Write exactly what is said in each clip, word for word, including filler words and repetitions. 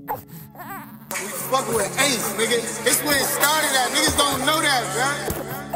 We fucking with Ace, nigga. It's where it started at. Niggas don't know that, bruh.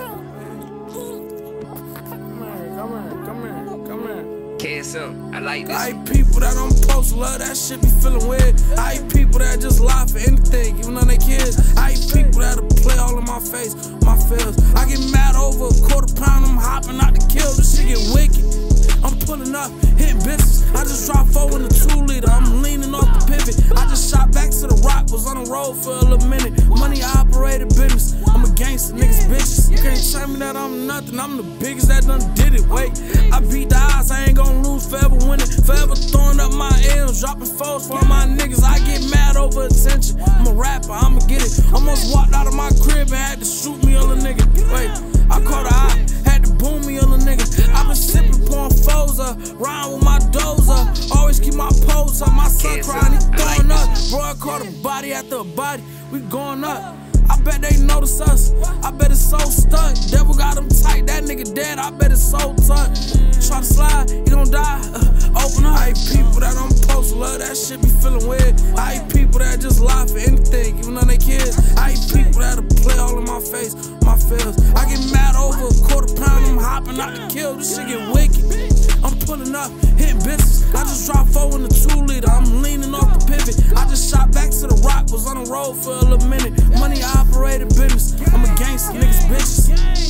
I like this. I hate people that don't post love, that shit be feeling weird. I hate people that just lie for anything, even though they kids. I hate people that'll play all in my face, my feels. I get mad over a quarter pound, I'm hopping out to kill. This shit get wicked. I'm pulling up, hitting bitches. I just dropped four in the two liter. I'm leaning off the pivot. I just shot back to the rock, was on the road for a little minute. Money, I operated business. I'm a gangster, niggas bitches. You can't tell me that I'm nothing. I'm the biggest that done did it. Wait, I beat the odds, I ain't gonna lose, forever winning. Forever throwing up my M's, dropping foes for my niggas. I get mad over attention. I'm a rapper, I'ma get it. Almost walked out of my crib and had to shoot me on a nigga. Wait, I caught a eye, had to boom me on a nigga. I been sipping, pouring foes up, riding with my dozer. Always keep my pose up. My son crying, he throwing up. Bro, I caught a body after a body. We going up. I bet they notice us. I bet it's so stuck. Devil got him tight. That nigga dead. I bet it's so tuck. Try to slide, he gon' die. Uh, open up. I hate people that don't post love. That shit be feeling weird. I hate people that just lie for anything, even though they kids. I hate people that'll play all in my face, my feels. I get mad over a quarter pound. I'm hopping out to kill. This shit get wicked. I'm pulling up, hitting bitches. I just dropped four in the two liter. I'm leaning off the pivot. I just shot back to the rock, was on the road for a little minute. Money, I operated business. I'm a gangster, niggas bitches.